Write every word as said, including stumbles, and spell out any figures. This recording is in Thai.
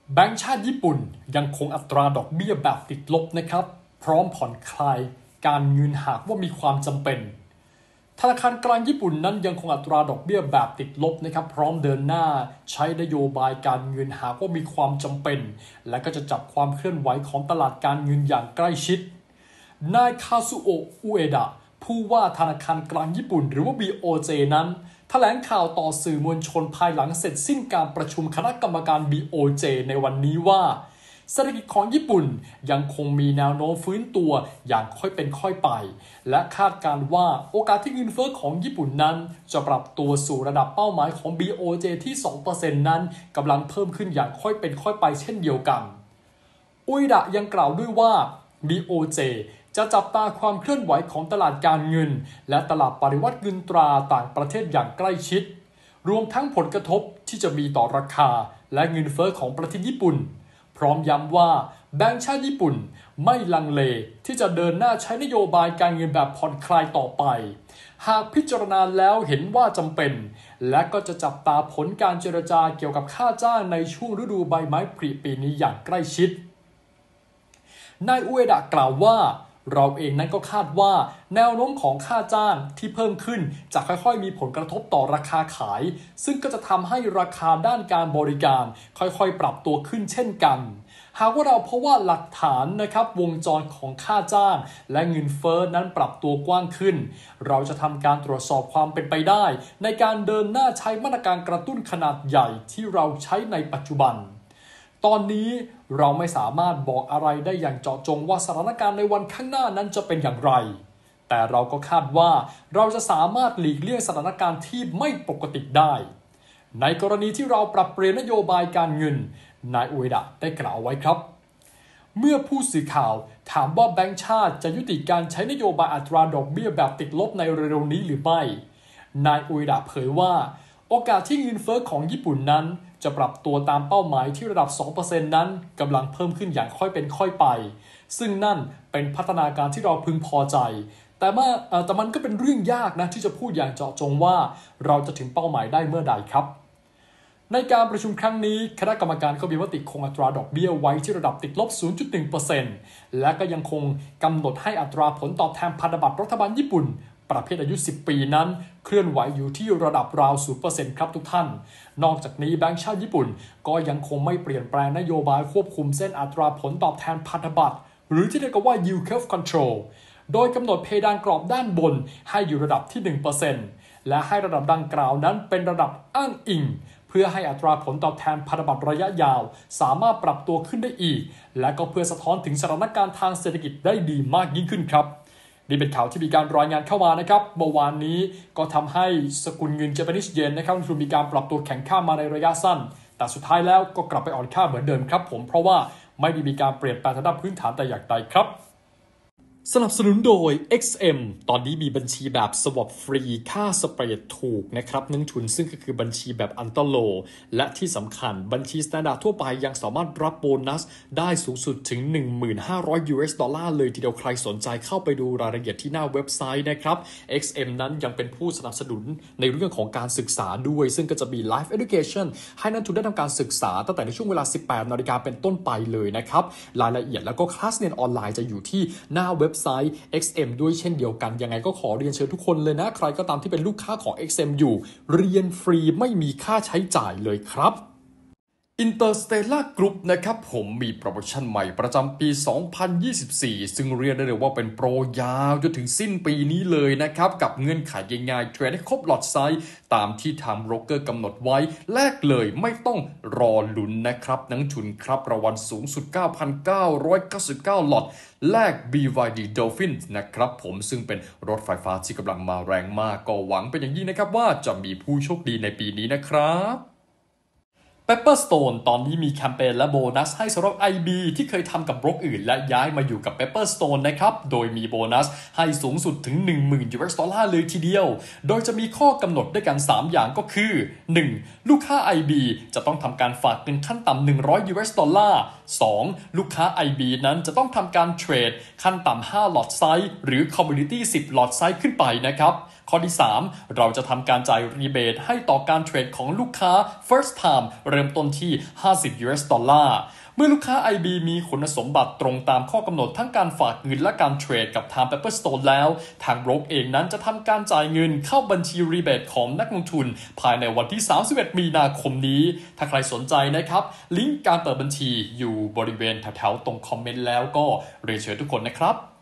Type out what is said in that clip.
แบงก์ชาติญี่ปุ่นยังคงอัตราดอกเบี้ยแบบติดลบนะครับพร้อมผ่อนคลายการเงินหากว่ามีความจำเป็นธนาคารกลางญี่ปุ่นนั้นยังคงอัตราดอกเบี้ยแบบติดลบนะครับพร้อมเดินหน้าใช้นโยบายการเงินหากว่ามีความจำเป็นและก็จะจับความเคลื่อนไหวของตลาดการเงินอย่างใกล้ชิดนายคาซุโอะ อุเอดะผู้ว่าธนาคารกลางญี่ปุ่นหรือว่า บี โอ เจ นั้นแถลงข่าวต่อสื่อมวลชนภายหลังเสร็จสิ้นการประชุมคณะกรรมการ บี โอ เจ ในวันนี้ว่าเศรษฐกิจของญี่ปุ่นยังคงมีแนวโน้มฟื้นตัวอย่างค่อยเป็นค่อยไปและคาดการณ์ว่าโอกาสที่เงินเฟ้อของญี่ปุ่นนั้นจะปรับตัวสู่ระดับเป้าหมายของ บี โอ เจ ที่ สองเปอร์เซ็นต์ นั้นกำลังเพิ่มขึ้นอย่างค่อยเป็นค่อยไปเช่นเดียวกันอุยดะยังกล่าวด้วยว่า บี โอ เจ จะจับตาความเคลื่อนไหวของตลาดการเงินและตลาดปริวัติเงินตราต่างประเทศอย่างใกล้ชิดรวมทั้งผลกระทบที่จะมีต่อราคาและเงินเฟ้อของประเทศญี่ปุ่นพร้อมย้ำว่าแบงก์ชาติญี่ปุ่นไม่ลังเลที่จะเดินหน้าใช้นโยบายการเงินแบบผ่อนคลายต่อไปหากพิจารณาแล้วเห็นว่าจำเป็นและก็จะจับตาผลการเจรจาเกี่ยวกับค่าจ้างในช่วงฤดูใบไม้ผลิปีนี้อย่างใกล้ชิดนายอุเอดะกล่าวว่าเราเองนั้นก็คาดว่าแนวโน้มของค่าจ้างที่เพิ่มขึ้นจะค่อยๆมีผลกระทบต่อราคาขายซึ่งก็จะทำให้ราคาด้านการบริการค่อยๆปรับตัวขึ้นเช่นกันหากว่าเราเพราะว่าหลักฐานนะครับวงจรของค่าจ้างและเงินเฟ้อนั้นปรับตัวกว้างขึ้นเราจะทำการตรวจสอบความเป็นไปได้ในการเดินหน้าใช้มาตรการกระตุ้นขนาดใหญ่ที่เราใช้ในปัจจุบันตอนนี้เราไม่สามารถบอกอะไรได้อย่างเจาะจงว่าสถานการณ์ในวันข้างหน้านั้นจะเป็นอย่างไรแต่เราก็คาดว่าเราจะสามารถหลีกเลี่ยงสถานการณ์ที่ไม่ปกติได้ในกรณีที่เราปรับเปลี่ยนนโยบายการเงินนายอุเอดะได้กล่าวไว้ครับเมื่อผู้สื่อข่าวถามว่าแบงก์ชาติจะยุติการใช้นโยบายอัตราดอกเบี้ยแบบติดลบในเร็วๆนี้หรือไม่นายอุเอดะเผยว่าโอกาสที่เงินเฟ้อของญี่ปุ่นนั้นจะปรับตัวตามเป้าหมายที่ระดับ สองเปอร์เซ็นต์ นั้นกำลังเพิ่มขึ้นอย่างค่อยเป็นค่อยไปซึ่งนั่นเป็นพัฒนาการที่เราพึงพอใจแต่ว่าแต่มันก็เป็นเรื่องยากนะที่จะพูดอย่างเจาะจงว่าเราจะถึงเป้าหมายได้เมื่อใดครับในการประชุมครั้งนี้คณะกรรมการก็มีมติคงอัตราดอกเบี้ยไว้ที่ระดับติดลบ ศูนย์จุดหนึ่งเปอร์เซ็นต์ และก็ยังคงกำหนดให้อัตราผลตอบแทนพันธบัตรรัฐบาลญี่ปุ่นประเภทอายุสิบปีนั้นเคลื่อนไหวอยู่ที่ระดับราว ศูนย์เปอร์เซ็นต์ ครับทุกท่านนอกจากนี้แบงก์ชาติญี่ปุ่นก็ยังคงไม่เปลี่ยนแปลงนโยบายควบคุมเส้นอัตราผลตอบแทนพันธบัตรหรือที่เรียกว่า yield curve control โดยกำหนดเพดานกรอบด้านบนให้อยู่ระดับที่ หนึ่งเปอร์เซ็นต์ และให้ระดับดังกล่าวนั้นเป็นระดับอ้างอิงเพื่อให้อัตราผลตอบแทนพันธบัตรระยะยาวสามารถปรับตัวขึ้นได้อีกและก็เพื่อสะท้อนถึงสถานการณ์ทางเศรษฐกิจได้ดีมากยิ่งขึ้นครับนี่เป็นข่าวที่มีการรายงานเข้ามานะครับเมื่อวานนี้ก็ทำให้สกุลเงินเจแปนิสเยนนะครับมีการปรับตัวแข็งค่ามาในระยะสั้นแต่สุดท้ายแล้วก็กลับไปอ่อนค่าเหมือนเดิมครับผมเพราะว่าไม่ได้มีการเปลี่ยนแปลงทางด้านพื้นฐานแต่อย่างใดครับสนับสนุนโดย เอ็กซ์ เอ็ม ตอนนี้มีบัญชีแบบ swap ฟรีค่าสเปรดถูกนะครับนักทุนซึ่งก็คือบัญชีแบบอันเตอร์โลและที่สำคัญบัญชี Standard ทั่วไปยังสามารถรับโบนัสได้สูงสุดถึง หนึ่งพันห้าร้อย ยู เอส ดอลลาร์เลยทีเดียวใครสนใจเข้าไปดูรายละเอียดที่หน้าเว็บไซต์นะครับ เอ็กซ์ เอ็ม นั้นยังเป็นผู้สนับสนุนในเรื่องของการศึกษาด้วยซึ่งก็จะมี Live Education ให้นักทุนได้ทำการศึกษาตั้งแต่ในช่วงเวลา สิบแปดนาฬิกาเป็นต้นไปเลยนะครับรายละเอียดแล้วก็คลาสเรียนออนไลน์จะอยู่ที่หน้าเว็บไซต์ เอ็กซ์ เอ็ม ด้วยเช่นเดียวกันยังไงก็ขอเรียนเชิญทุกคนเลยนะใครก็ตามที่เป็นลูกค้าของ เอ็กซ์ เอ็ม อยู่เรียนฟรีไม่มีค่าใช้จ่ายเลยครับ Interstellar Group นะครับผมมีโปรโมชั่นใหม่ประจำปี สองพันยี่สิบสี่ ซึ่งเรียกได้เลยว่าเป็นโปรยาวจนถึงสิ้นปีนี้เลยนะครับกับเงื่อนไขง่ายๆเทรดให้ครบหลอตไซส์ตามที่ทางโบรกเกอร์กำหนดไว้แลกเลยไม่ต้องรอลุ้นนะครับนักทุนครับรางวัลสูงสุด เก้าพันเก้าร้อยเก้าสิบเก้า หลอตแลก บี วาย ดี Dolphin นะครับผมซึ่งเป็นรถไฟฟ้าที่กำลังมาแรงมากก็หวังเป็นอย่างยิ่งนะครับว่าจะมีผู้โชคดีในปีนี้นะครับPepperstone ตอนนี้มีแคมเปญและโบนัสให้สำหรับ ไอ บี ที่เคยทำกับบล็อกอื่นและย้ายมาอยู่กับ Pepperstone นะครับโดยมีโบนัสให้สูงสุดถึง หนึ่งหมื่น ยู เอส ดอลลาร์เลยทีเดียวโดยจะมีข้อกำหนดด้วยกัน สาม อย่างก็คือ หนึ่ง ลูกค้า ไอ บี จะต้องทำการฝากเงินขั้นต่ำหนึ่งร้อย ยู เอส ดอลลาร์ สอง ลูกค้า ไอ บี นั้นจะต้องทำการเทรดขั้นต่ำห้าหลอตไซส์หรือ Community สิบหลอตไซส์ขึ้นไปนะครับข้อที่สามเราจะทำการจ่ายรีเบทให้ต่อการเทรดของลูกค้า first time เริ่มต้นที่ห้าสิบ ยู เอส ดอลลาร์เมื่อลูกค้า ไอ บี มีคุณสมบัติตรงตามข้อกำหนดทั้งการฝากเงินและการเทรดกับทาง Pepperstone แล้วทางโบรกเองนั้นจะทำการจ่ายเงินเข้าบัญชีรีเบทของนักลงทุนภายในวันที่สามสิบเอ็ดมีนาคมนี้ถ้าใครสนใจนะครับลิงก์การเปิดบัญชีอยู่บริเวณแถวๆตรงคอมเมนต์แล้วก็เรียนเชิญทุกคนนะครับ